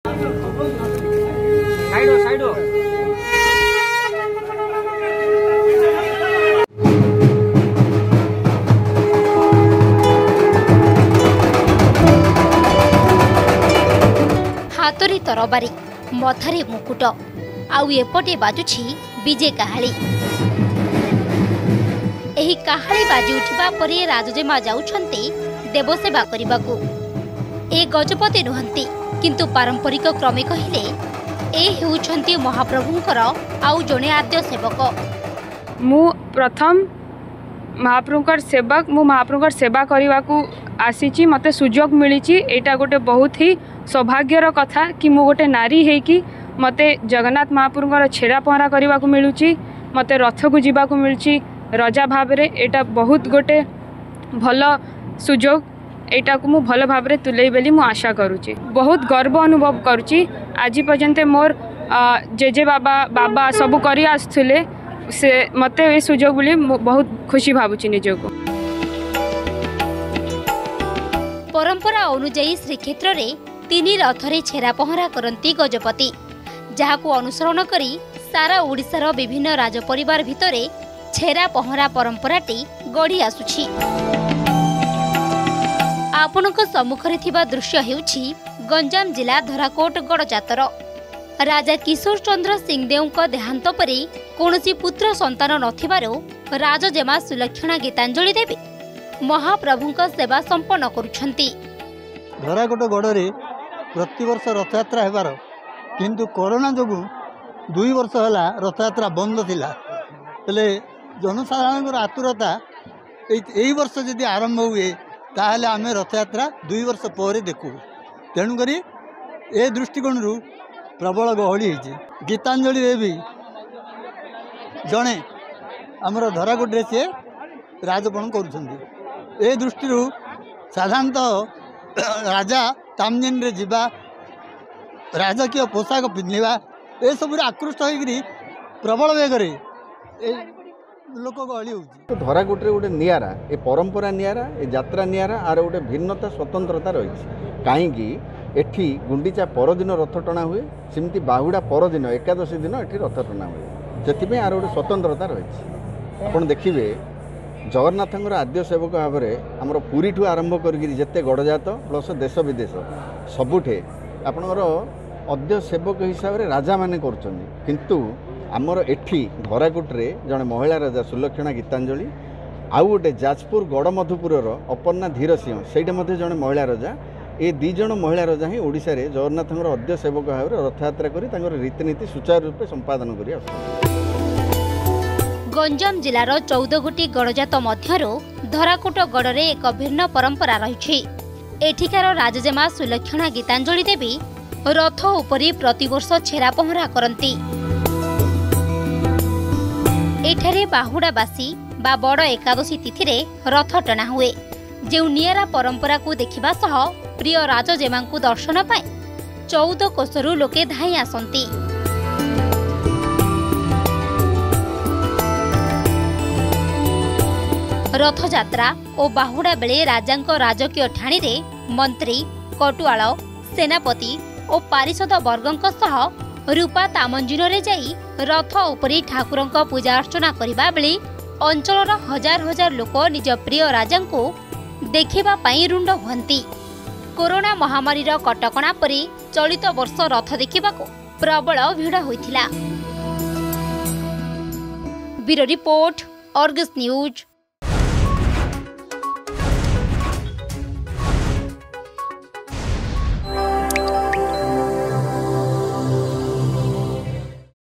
Side हो side हो। हातरे तरबारी मथारे मुकुट आउ एपटे बाजुछि विजे काहाली। एही काहाली बाजी उठिबा परे राजजेमा जाउछन्ते देवसेवा करिबाकू। ए गजपति नुहंती किंतु पारंपरिक क्रमे कहिले ए हेउछन्ती महाप्रभुंकर आउ जणे आद्य सेवक। मु प्रथम महाप्रभुंकर सेवक मु महाप्रभुंकर सेवा करिबाकू आसीची। मते सुजोग मिलीची। एटा गोटे बहुत ही सौभाग्यर कथा कि मु गोटे नारी है कि मते जगन्नाथ महाप्रभुंकर छेड़ा पहरा करने को मिलूची। मते रथ को जीवाकू मिलूची रजा भाव रे। एटा बहुत गोटे भल सुजोग। एटा को मु भल भाव रे तुले बेली मु आशा करूची। बहुत गर्व अनुभव करूची। आज पर्यंत मोर जेजे बाबा बाबा सब करी आसुले से मते ए सुजोग बोली बहुत खुशी भावुची निजको। परंपरा अनुजाई श्रीक्षेत्र रे तीनी रथरे छेरा पहरा करती गजपति, जहाकू अनुसरण करी सारा ओडिशार विभिन्न राजपरिवार भितरे छेरा पहरा परंपराटी गढ़ी आसुछि। आपनक सम्मुखरे थिबा दृश्य हेउछि गंजाम जिला धराकोट गड़जातर। राजा किशोर चंद्र सिंहदेवଙ୍କ देहांत परे कोनोसी पुत्र संतान नथिबारो राजजेमा सुलक्षणा गीतांजलि देवी महाप्रभुंक सेवा संपन्न करुछंती। धराकोट गड़े प्रतिवर्ष रथयात्रा हेबार किंतु कोरोना जोगु 2 वर्ष है रथयात्रा बंद थिला। हेले जनसाधारण आतुरता यही वर्ष जदि आरंभ हुए ताहले आमे रथयात्रा 2 वर्ष पर देखू। तेणुक ए दृष्टिकोण प्रबल गहली होती। गीतांजलि देवी जड़े आमर धराकोटे सी राजपण कर दृष्टि साधारणतः राजा तामजिन रे जीवा राजकीय पोशाक पिंधा ए सब आकृष्ट होकर प्रबल बेगरे लोक गहली हो। धराकोटे गोटे नियारा ए परंपरा नियारा ए यात्रा नियारा आर गोटे भिन्नता स्वतंत्रता रही। कहीं एठी गुंडीचा परदिन रथ टଣା हुए सेमती बाहुड़ा परदिन एकादशी दिन एठी रथ टଣା हुए। से आर गोटे स्वतंत्रता रही। आप देखिए जगन्नाथंकर आद्य सेवक भाव में आमर पुरी ठू आरंभ करते गड़जात प्लस देश विदेश सबुठे आपणकर आद्य सेवक हिसाब से राजा माने किंतु आमर एठी धराकोटे जड़े महिला राजा सुलक्षणा गीतांजलि आउ गोटे जाजपुर गड़मधुपुर अपर्णा धीर सिंह से जड़े महिला राजा ए 2 जन महिला राजा ही ओडिशा रे जगन्नाथंकर आद्य सेवक भाव में रथयात्रा करी रीतिनीति सुचारू रूपे संपादन करी गंजाम जिलार 14 गोटी गड़जात मध्यरो धराकोट गड़े एक भिन्न परंपरा रही। एठिकार राजजेमा सुलक्षणा गीतांजलि देवी रथ उपरी प्रतिवर्ष छेरा पहरा करती। एठारे बाहुड़ाबासी बा बड़ एकादशी तिथि रे रथ टଣା हुए। जो नियारा परंपरा को देखिबा सह प्रिय राजजेमा को दर्शन पाए 14 कोसरू लोके धाई आसंती। रथयात्रा और बाहुड़ा बेले राजांक राजकीय ठाणी रे मंत्री कटुआल सेनापति और पारिषद वर्गंक सह रूपा तामंजिन रे जाई रथ उपरी ठाकुरंक पूजा अर्चना करिबा बेले अंचलर हजार हजार लोक निज प्रिय राजा को देखिबा पई रुंड हुअंती। कोरोना महामारी कटकणा परे चलित वर्ष रथ देखिबा को प्रबल भिड़ होइथिला। Bureau report, Argus news.